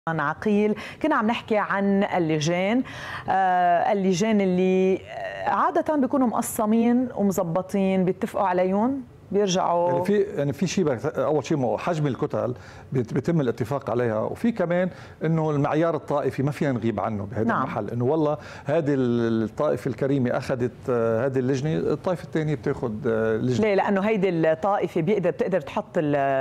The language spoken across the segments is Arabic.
عقيل. كنا عم نحكي عن اللجان اللي عادة بيكونوا مقسمين ومزبطين، بيتفقوا عليهم بيرجعوا يعني في شيء. اول شيء حجم الكتل بيتم الاتفاق عليها، وفي كمان انه المعيار الطائفي ما فينا نغيب عنه بهذا المحل، انه والله هذه الطائفه الكريمه اخذت هذه اللجنه، الطائفه الثانيه بتاخذ لجنه. ليه؟ لانه هيدي الطائفه بتقدر تحط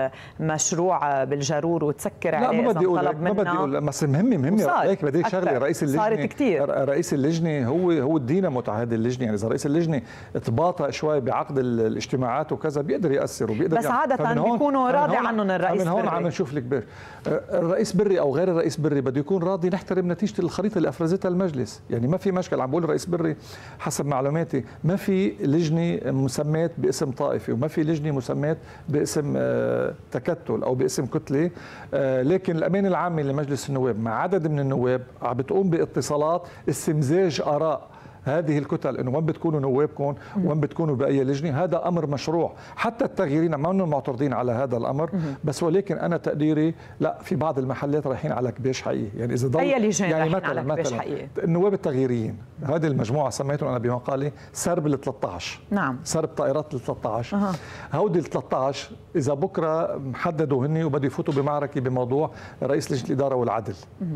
المشروع بالجرور وتسكر عليه. لا ما بدي اقول بس مهمه هيك. بدي شغله، رئيس اللجنه صارت كثير. رئيس اللجنه هو الدينامو تاع هذه اللجنه، يعني اذا رئيس اللجنه تباطأ شوي بعقد الاجتماعات وكذا بيقدر ياثر وبيقدر بس عاده بيكونوا راضي عنهم الرئيس. من هون عم نشوف لك الرئيس بري او غير الرئيس بري بده يكون راضي، نحترم نتيجه الخريطه اللي افرزتها المجلس، يعني ما في مشكله. عم بقول الرئيس بري حسب معلوماتي ما في لجنه مسمات باسم طائفي وما في لجنه مسمات باسم تكتل او باسم كتله، لكن الامانه العامه لمجلس النواب مع عدد من النواب عم بتقوم باتصالات استمزاج اراء هذه الكتل، انه وين بتكونوا نوابكم وين بتكونوا باي لجنه. هذا امر مشروع، حتى التغييرين ما انهم معترضين على هذا الامر، بس ولكن انا تقديري لا، في بعض المحلات رايحين على كباش حقيقي. يعني اذا ضل اي لجان يعني رايحين على كباش حقيقي، النواب التغييريين هذه المجموعه سميتهم انا بمقالي سرب ال 13. نعم، سرب طائرات ال 13. هودي ال 13 اذا بكره محددوا هن وبده يفوتوا بمعركه بموضوع رئيس لجنه الاداره والعدل،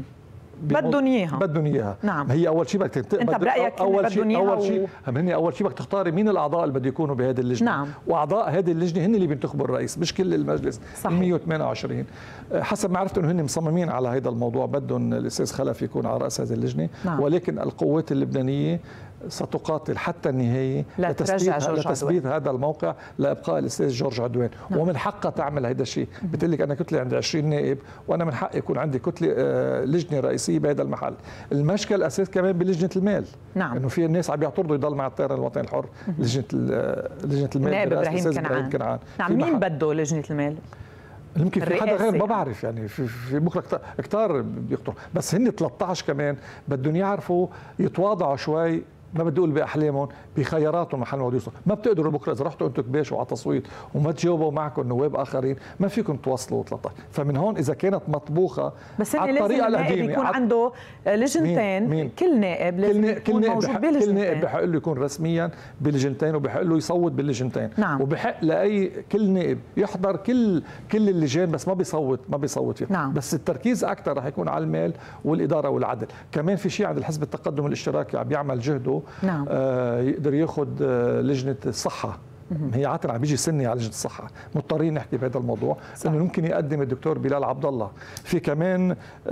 بدهم اياها. نعم، هي اول شيء بدك انت برايك اول شيء بدك تختاري مين الاعضاء اللي بده يكونوا بهذه اللجنه. نعم. واعضاء هذه اللجنه هن اللي بينتخبوا الرئيس، مش كل المجلس. صحيح. 128 حسب ما عرفت انه هن مصممين على هذا الموضوع، بدهم الاستاذ خلف يكون على راس هذه اللجنه. نعم. ولكن القوات اللبنانيه ستقاتل حتى النهايه لتثبيت هذا الموقع لابقاء الاستاذ جورج عدوان. نعم. ومن حقها تعمل هذا الشيء. بتقول لك انا كتله عندي 20 نائب وانا من حقي يكون عندي كتله لجنه رئيسيه بهذا المحل. المشكل الاساس كمان بلجنه المال. نعم. انه في الناس عم يعترضوا يضل مع التيار الوطني الحر. لجنه المال نائب ابراهيم كنعان. نعم، مين بده لجنه المال؟ يمكن في حدا غير ما بعرف، يعني في بكره كتار بيخطروا، بس هن 13 كمان بدهم يعرفوا يتواضعوا شوي. ما بدي اقول باحلامهم، بخياراتهم محل ما بده يوصلوا. ما بتقدروا بكره اذا رحتوا انتم كباش وعلى تصويت وما تجاوبوا معكم نواب اخرين، ما فيكم توصلوا 13. فمن هون اذا كانت مطبوخه بس على الطريقه القديمه يكون عنده لجنتين. كل نائب لازم يكون موجود بلجنتين. كل نائب بحق له يكون رسميا بلجنتين وبحق له يصوت باللجنتين. نعم. وبحق لاي كل نائب يحضر كل اللجان، بس ما بيصوت فيها. نعم. بس التركيز اكثر رح يكون على المال والاداره والعدل. كمان في شيء عند الحزب التقدم الاشتراكي عم يعمل جهده. نعم. يقدر ياخذ لجنه الصحه. هي عاده عم بيجي سني على لجنه الصحه، مضطرين نحكي بهذا الموضوع. انه ممكن يقدم الدكتور بلال عبد الله. في كمان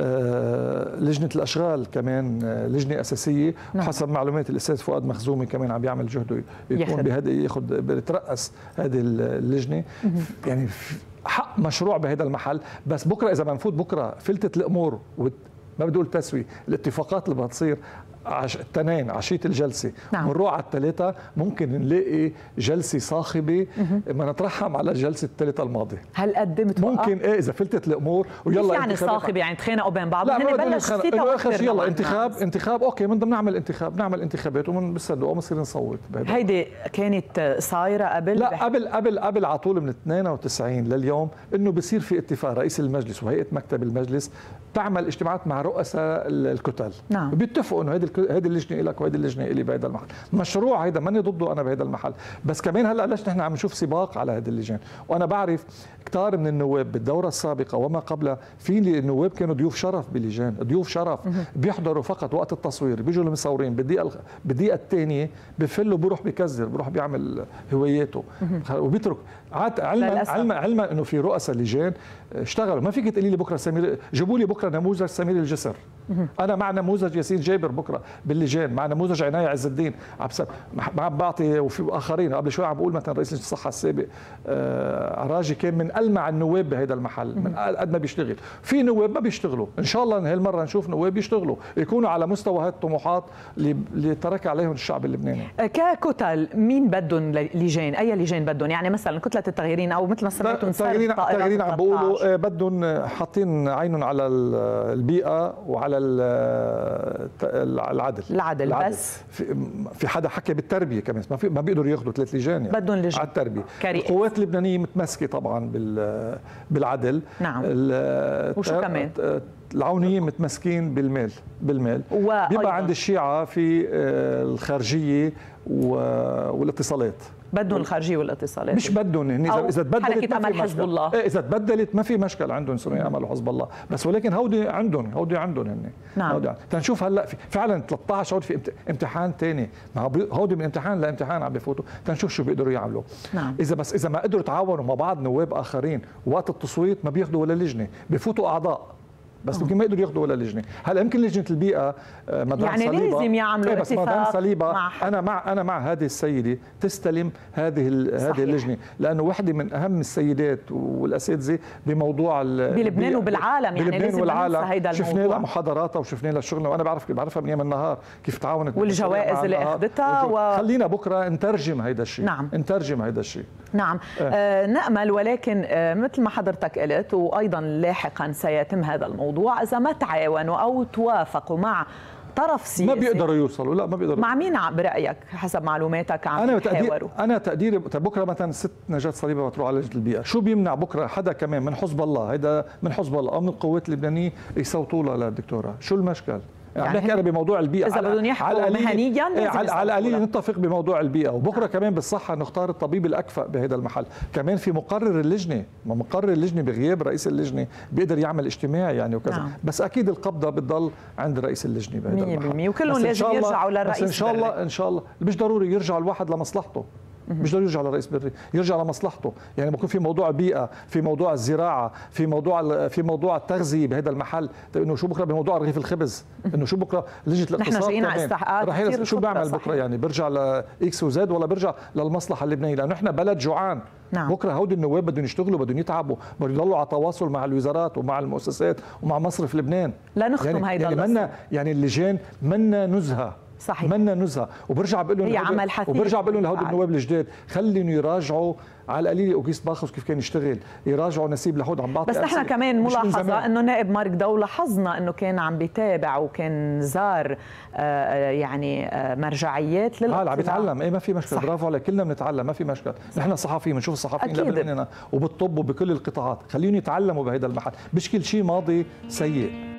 لجنه الاشغال كمان لجنه اساسيه. نعم. حسب معلومات الاستاذ فؤاد مخزومي كمان عم يعمل جهده يكون يترأس هذه اللجنه. يعني حق مشروع بهذا المحل. بس بكره اذا بنفوت بكره فلتت الامور ما بدي اقول تسوي الاتفاقات اللي بتصير التنين عشية الجلسة. نعم. ونروح على الثلاثة ممكن نلاقي جلسة صاخبة ما نترحم على جلسة الثلاثة الماضية. هل قدمت ممكن إذا فلتت الأمور ويلا يعني صاخبة، يعني تخانقوا بين بعض؟ لا ما بلش يلا انتخاب أوكي بدنا نعمل انتخابات وبنصدق وبنصير نصوت. هيدي كانت صايرة قبل؟ لا قبل على طول من 92 لليوم انه بصير في اتفاق. رئيس المجلس وهيئة مكتب المجلس تعمل اجتماعات مع رؤساء الكتل. نعم. بيتفقوا انه هذه اللجنه لك وهذه اللجنه لي بهذا المحل. مشروع هيدا ماني ضده انا بهذا المحل، بس كمان هلا ليش نحن عم نشوف سباق على هذه اللجان. وانا بعرف كثار من النواب بالدوره السابقه وما قبلها، في النواب كانوا ضيوف شرف بلجان، ضيوف شرف بيحضروا فقط وقت التصوير، بيجوا المصورين بالدقيقه الثانيه بفلوا بيروح بكزر، بيروح بيعمل هواياته وبيترك. علما انه في رؤساء لجان اشتغلوا. ما فيك تقولي لي بكره سمير جيبوا لي بكره نموذج سمير الجسر. انا مع نموذج ياسين جابر بكره باللجان، مع نموذج عناية عز الدين عم بعطي، وفي اخرين. قبل شوي عم بقول مثلا رئيس لجنه الصحه السابق عراجي كان من ألمع النواب بهذا المحل، من قد ما بيشتغل. في نواب ما بيشتغلوا، ان شاء الله هالمره نشوف نواب يشتغلوا يكونوا على مستوى هالطموحات اللي ترك عليهم الشعب اللبناني. ككتل مين بدهم لجان؟ اي لجان بدهم؟ يعني مثلا كتله التغييرين او مثل ما سميتهم التغييرين عم بقولوا بدهم حاطين عينهم على البيئه وعلى العدل. بس في حدا حكى بالتربيه كمان، ما بيقدروا ياخذوا 3 لجان يعني بدهم لجان على التربيه. كريئة. القوات اللبنانيه متمسكه طبعا بالعدل. نعم. وشو كمان؟ العونيين متمسكين بالمال بيبقى عند الشيعة في الخارجية والاتصالات. بدهم الخارجيه والاتصالات، مش بدهم اذا تبدلت امل حزب الله، اذا تبدلت ما في مشكل عندهم يصيروا يعملوا حزب الله، بس ولكن هودي عندهم هن. نعم. تنشوف هلا فعلا 13 هودي في امتحان ثاني، هودي من امتحان لامتحان عم بفوتوا، تنشوف شو بيقدروا يعملوا. نعم. اذا ما قدروا يتعاونوا مع بعض نواب اخرين وقت التصويت ما بياخذوا ولا لجنه، بفوتوا اعضاء بس يمكن ما يقدروا ياخذوا ولا لجنه. هلا يمكن لجنه البيئه مدام يعني صليبة لازم يعملوا بس مدام صليبة مع انا مع هذه السيده تستلم هذه اللجنه، لانه وحده من اهم السيدات والاساتذه بموضوع بلبنان وبالعالم، يعني بلبنان والعالم. شفنا لها محاضراتها وشفنا لها شغلنا، وانا بعرفها من ايام النهار كيف تعاونت والجوائز اللي اخذتها خلينا بكره نترجم هيدا الشيء. نعم. نترجم هيدا الشيء. نعم. نأمل، ولكن مثل ما حضرتك قلت وايضا لاحقا سيتم هذا الموضوع، إذا ما تعاونوا أو توافقوا مع طرف سياسي ما بيقدروا يوصلوا. لا ما بيقدروا. مع مين برأيك حسب معلوماتك عم يتحاوروا؟ أنا تقديري بكرة مثلا الست نجاة صليبة بتروح على لجنة البيئة، شو بيمنع بكرة حدا كمان من حزب الله، هيدا من حزب الله أو من القوات اللبنانية يصوتوا لها للدكتورة؟ شو المشكل؟ يعني بحكي انا بموضوع البيئه، اذا بدهم يحكوا مهنيا على القليل نتفق بموضوع البيئه، وبكره كمان بالصحه نختار الطبيب الاكفأ بهذا المحل. كمان في مقرر اللجنه، ما مقرر اللجنه بغياب رئيس اللجنه بيقدر يعمل اجتماع يعني وكذا. نعم. بس اكيد القبضه بتضل عند رئيس اللجنه بهذا المحل، وكلهم لازم يرجعوا للرئيس. ان شاء الله ان شاء الله مش ضروري يرجع الواحد لمصلحته، مش ضروري يرجع لرئيس بري، يرجع لمصلحته. يعني بكون في موضوع البيئه، في موضوع الزراعه، في موضوع التغذيه بهذا المحل، انه شو بكره بموضوع رغيف الخبز، انه شو بكره لجنه الاقتصاد كمان شو بيعمل بكره؟ يعني برجع لاكس وزد ولا برجع للمصلحه اللبنانيه؟ لانه احنا بلد جوعان. نعم. بكره هودي النواب بدهم يشتغلوا، بدهم يتعبوا، بدهم يضلوا على تواصل مع الوزارات ومع المؤسسات ومع مصرف لبنان. لا نختم هيدا يعني اللجان منا نزهه. صحيح. منا نزهه، وبرجع بقول لهم لهود النواب الجداد خليهم يراجعوا على القليل وقيس باخوس كيف كان يشتغل، يراجعوا نسيب لحود عم بعطي. بس نحن كمان ملاحظه انه نائب مارك دو لاحظنا انه كان عم بيتابع وكان زار يعني مرجعيات للاطلاع. عم بيتعلم. ما في مشكله. برافو عليك، كلنا بنتعلم، ما في مشكله. نحن صحفيين بنشوف الصحفيين قبل مننا وبالطب وبكل القطاعات، خليهم يتعلموا بهذا المحل، مش كل شيء ماضي سيء.